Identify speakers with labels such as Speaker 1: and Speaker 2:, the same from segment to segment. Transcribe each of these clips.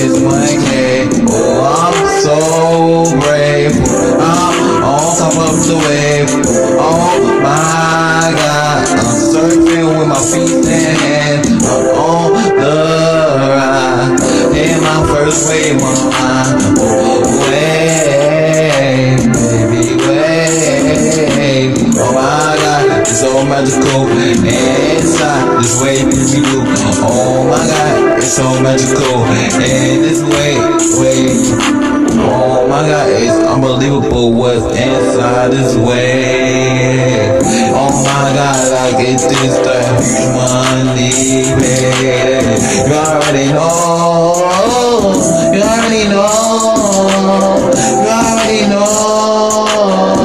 Speaker 1: is 1K. Oh, I'm so grateful. I'm on top of the wave. Oh my God, I'm surfing with my feet and hands. I'm on the ride. In my first wave, wave, baby, wave. Oh my God, it's so magical. Inside this wave is you. Oh my God, it's so magical. And this wave. Oh my God, it's unbelievable what's inside this wave. Oh my God, like it's just a huge money, baby. You already know. You already know. You already know.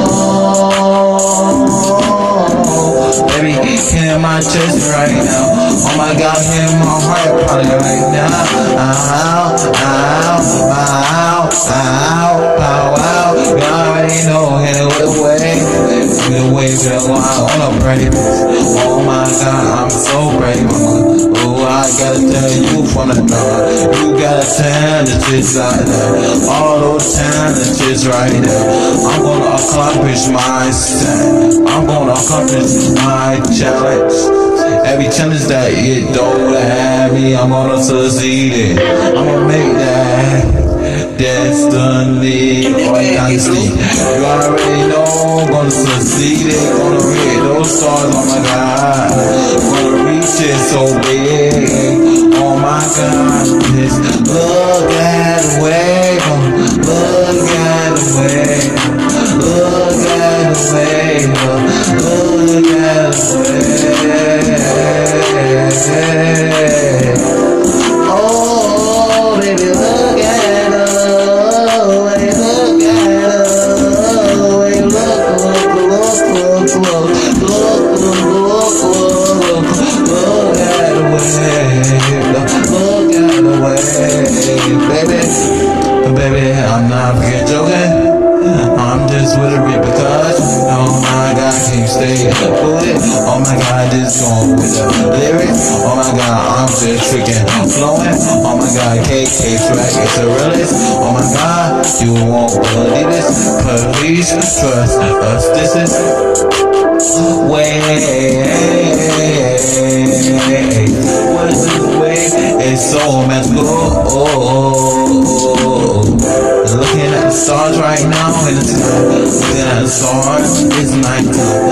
Speaker 1: Baby, in my chest right now. Oh my God, in my heart probably right now. Ow, ow, ow, ow, ow, ow. You already know, hit it with a wave. With a wave, gonna go out on a brave. Oh my God, I'm so brave, mama. Oh, I gotta tell you from the dawn. You gotta tell the chicks out there. All those challenges right there. I'm gonna accomplish my set. I'm gonna accomplish my challenge. Every challenge that you don't have me, I'm gonna succeed it. I'm gonna make that destiny or dynasty. You already know, I'm gonna succeed it. Gonna read those stars, oh my God. Gonna reach it so big, oh my God. Just look at the wave, look at the wave, look at the wave, look at the wave. Oh, baby, look at her, look at her, look at the wave, baby, I'm not fucking joking. I'm just with a repercussion. Oh my God, can't stay with it. Oh my God, just going with the lyrics. Oh my God, I'm just freaking flowing. Oh my God, KAE Swag is the realest. Oh my God, you won't believe this. Please trust us. This is way. What is this way? It's so magical. Looking at the stars right now in the sky. Looking at the stars, it's night.